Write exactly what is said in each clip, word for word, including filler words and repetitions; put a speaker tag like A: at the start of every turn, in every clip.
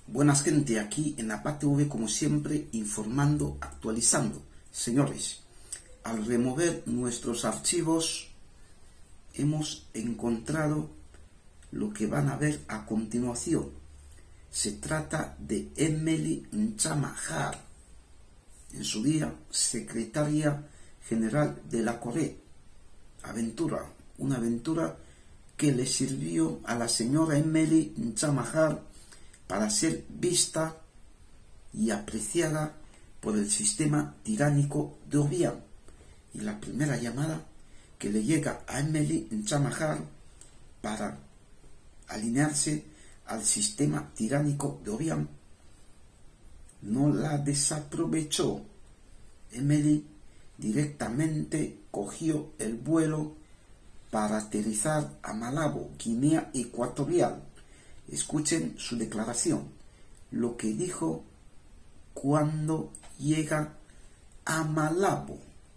A: Buenas gente, aquí en A P A T V como siempre, informando, actualizando. Señores, al remover nuestros archivos hemos encontrado lo que van a ver a continuación. Se trata de Emily Nchamahar, en su día secretaria general de la Corred. Aventura, una aventura que le sirvió a la señora Emily Nchamahar para ser vista y apreciada por el sistema tiránico de Obiang. Y la primera llamada que le llega a Emily Nchamahar para alinearse al sistema tiránico de Obiang no la desaprovechó. Emily directamente cogió el vuelo para aterrizar a Malabo, Guinea Ecuatorial. Escuchen su declaración, lo que dijo cuando llega a Malabo.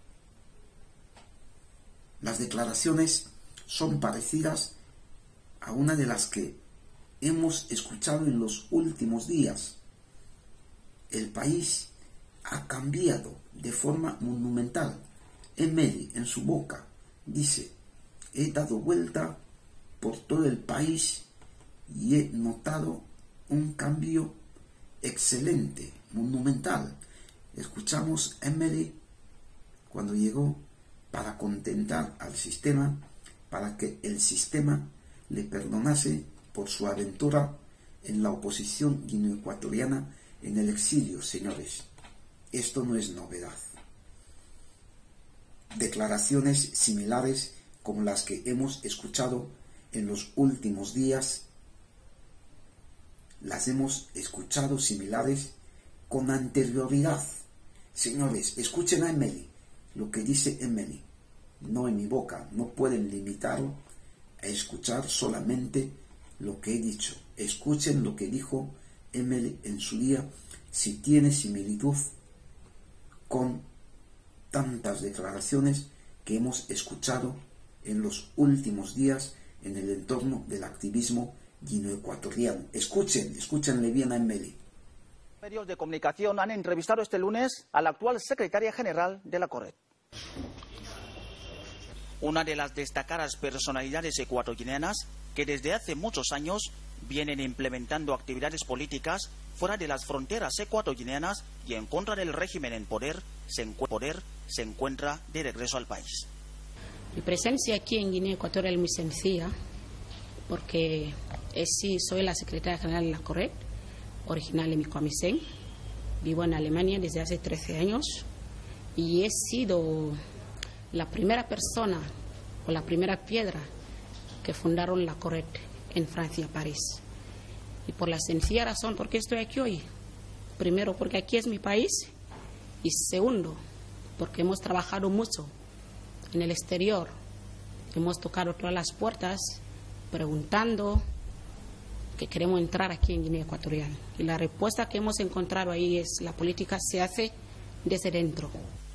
A: Las declaraciones son parecidas a una de las que hemos escuchado en los últimos días. El país ha cambiado de forma monumental. Emily, en su boca, dice: he dado vuelta por todo el país y he notado un cambio excelente, monumental. Escuchamos a Emily cuando llegó para contentar al sistema, para que el sistema le perdonase por su aventura en la oposición guineoecuatoriana en el exilio. Señores, esto no es novedad. Declaraciones similares como las que hemos escuchado en los últimos días, las hemos escuchado similares con anterioridad. Señores, escuchen a Emily, lo que dice Emily, no en mi boca. No pueden limitarlo a escuchar solamente lo que he dicho. Escuchen lo que dijo Emily en su día, si tiene similitud con tantas declaraciones que hemos escuchado en los últimos días en el entorno del activismo guineoecuatoriano. Escuchen, escúchenle bien a Emily.
B: Medios de comunicación han entrevistado este lunes a la actual secretaria general de la Corred. Una de las destacadas personalidades ecuatorianas que desde hace muchos años vienen implementando actividades políticas fuera de las fronteras ecuatorianas y en contra del régimen en poder, se, encu- poder, se encuentra de regreso al país.
C: Mi presencia aquí en Guinea Ecuatorial es muy sencilla, porque eh, sí soy la secretaria general de la Corred, original de Micoamisen. Vivo en Alemania desde hace trece años y he sido la primera persona o la primera piedra que fundaron la Corred en Francia, París. Y por la sencilla razón, ¿por qué estoy aquí hoy? Primero, porque aquí es mi país, y segundo, porque hemos trabajado mucho en el exterior. Hemos tocado todas las puertas preguntando que queremos entrar aquí en Guinea Ecuatorial. Y la respuesta que hemos encontrado ahí es: la política se hace desde dentro.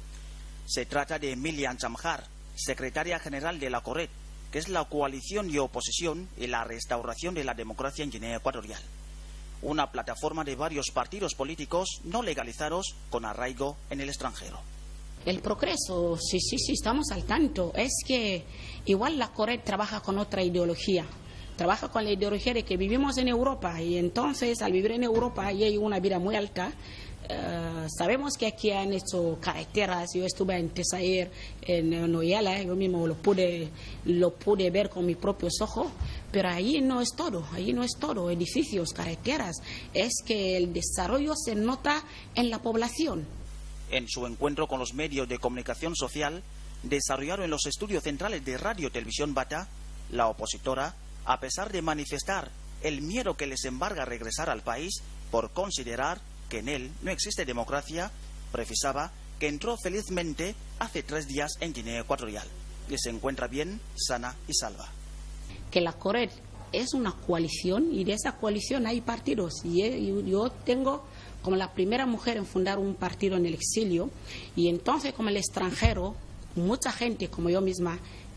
B: Se trata de Emily Nchamahar, secretaria general de la Corred, que es la coalición y oposición y la restauración de la democracia en Guinea Ecuatorial. Una plataforma de varios partidos políticos no legalizados con arraigo en el extranjero.
C: El progreso, sí, sí, sí, estamos al tanto. Es que igual la Corred trabaja con otra ideología. Trabaja con la ideología de que vivimos en Europa, y entonces al vivir en Europa y hay una vida muy alta. Uh, sabemos que aquí han hecho carreteras. Yo estuve en Tesair, en Noyala, yo mismo lo pude, lo pude ver con mis propios ojos, pero allí no es todo, allí no es todo, edificios, carreteras. Es que el desarrollo se nota en la población.
B: En su encuentro con los medios de comunicación social, desarrollado en los estudios centrales de Radio Televisión Bata, la opositora, a pesar de manifestar el miedo que les embarga regresar al país por considerar que en él no existe democracia, precisaba que entró felizmente hace tres días en Guinea Ecuatorial y se encuentra bien, sana y salva.
C: Que la Corred es una coalición, y de esa coalición hay partidos, y yo tengo como la primera mujer en fundar un partido en el exilio, y entonces como el extranjero, mucha gente como yo misma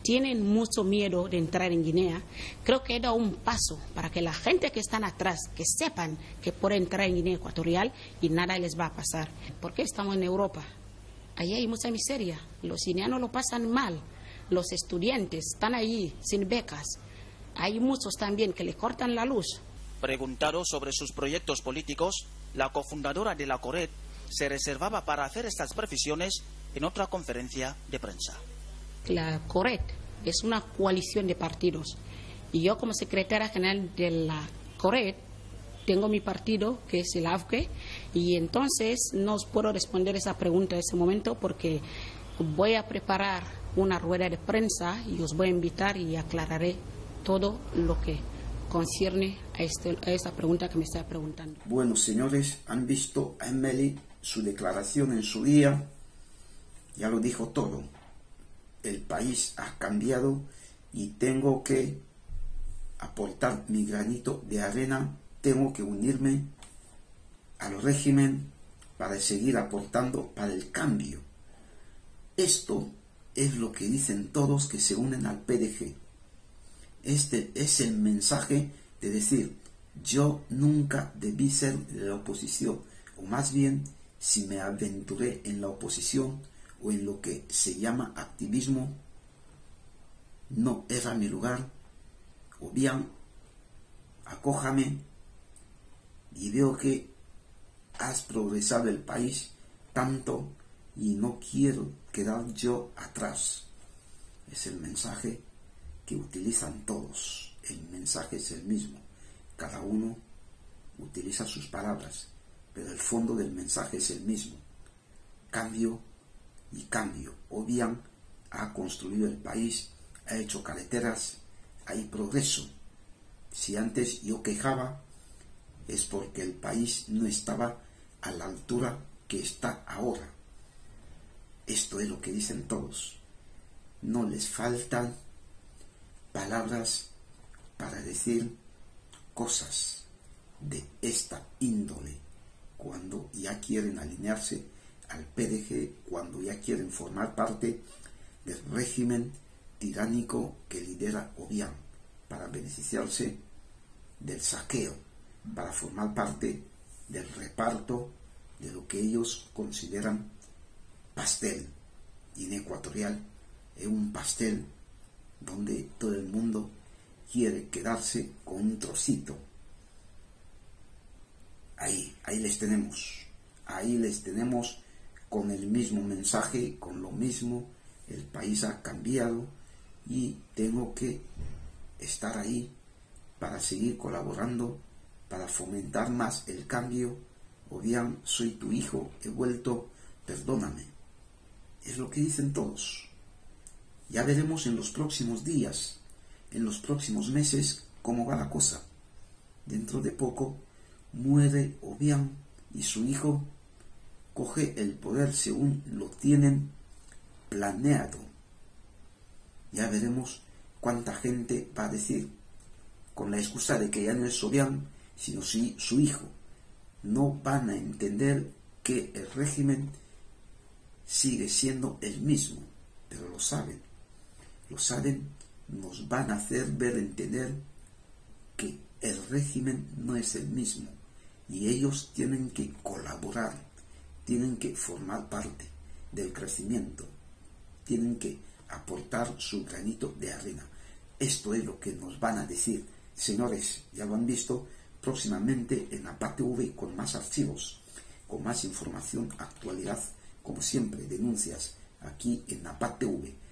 C: tienen mucho miedo de entrar en Guinea, creo que he dado un paso para que la gente que están atrás, que sepan que pueden entrar en Guinea Ecuatorial y nada les va a pasar. Porque estamos en Europa, allí hay mucha miseria, los guineanos lo pasan mal, los estudiantes están allí sin becas, hay muchos también que le cortan la luz.
B: Preguntado sobre sus proyectos políticos, la cofundadora de la CORED se reservaba para hacer estas previsiones en otra conferencia de prensa.
C: La CORED es una coalición de partidos y yo como secretaria general de la CORED tengo mi partido que es el A F C E y entonces no os puedo responder esa pregunta en ese momento porque voy a preparar una rueda de prensa y os voy a invitar y aclararé todo lo que concierne a, este, a esta pregunta que me está preguntando.
A: Bueno, señores, han visto a Emily, su declaración en su día, ya lo dijo todo. El país ha cambiado y tengo que aportar mi granito de arena, tengo que unirme al régimen para seguir aportando para el cambio. Esto es lo que dicen todos que se unen al P D G. Este es el mensaje de decir, yo nunca debí ser de la oposición, o más bien, si me aventuré en la oposición o en lo que se llama activismo, no era mi lugar, o bien, acójame y veo que has progresado el país tanto y no quiero quedar yo atrás. Es el mensaje que utilizan todos. El mensaje es el mismo. Cada uno utiliza sus palabras, pero el fondo del mensaje es el mismo. Cambio y cambio. O bien ha construido el país, ha hecho carreteras, hay progreso. Si antes yo quejaba, es porque el país no estaba a la altura que está ahora. Esto es lo que dicen todos. No les faltan palabras para decir cosas de esta índole cuando ya quieren alinearse al P D G, cuando ya quieren formar parte del régimen tiránico que lidera Obiang para beneficiarse del saqueo, para formar parte del reparto de lo que ellos consideran pastel. Guinea Ecuatorial es un pastel donde todo el mundo quiere quedarse con un trocito. Ahí, ahí les tenemos, ahí les tenemos con el mismo mensaje, con lo mismo. El país ha cambiado y tengo que estar ahí para seguir colaborando, para fomentar más el cambio. O bien, soy tu hijo, he vuelto, perdóname. Es lo que dicen todos. Ya veremos en los próximos días, en los próximos meses, cómo va la cosa. Dentro de poco muere Obiang y su hijo coge el poder según lo tienen planeado. Ya veremos cuánta gente va a decir, con la excusa de que ya no es Obiang, sino sí su hijo. No van a entender que el régimen sigue siendo el mismo, pero lo saben. Lo saben, nos van a hacer ver entender que el régimen no es el mismo y ellos tienen que colaborar, tienen que formar parte del crecimiento, tienen que aportar su granito de arena. Esto es lo que nos van a decir. Señores, ya lo han visto, próximamente en APATV con más archivos, con más información, actualidad, como siempre, denuncias aquí en APATV.